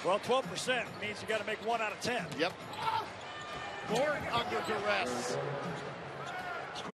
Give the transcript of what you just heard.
Well, 12% means you got to make 1 out of 10. Yep. Gordon under duress.